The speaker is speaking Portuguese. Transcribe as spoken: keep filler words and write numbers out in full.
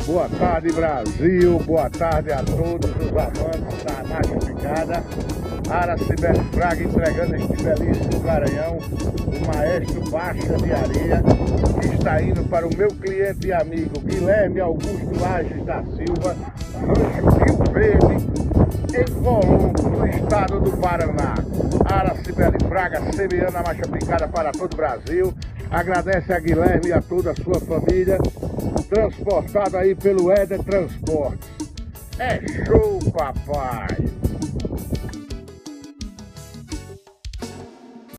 Boa tarde, Brasil. Boa tarde a todos os amantes da marcha picada. Aracibeli Fraga entregando este belíssimo garanhão, o Maestro Baixa de Areia, que está indo para o meu cliente e amigo Guilherme Augusto Lages da Silva, Rancho Rio Verde, em Colombo, no estado do Paraná. Aracibeli Fraga semeando a marcha picada para todo o Brasil. Agradece a Guilherme e a toda a sua família, transportado aí pelo Éder Transportes. É show, papai!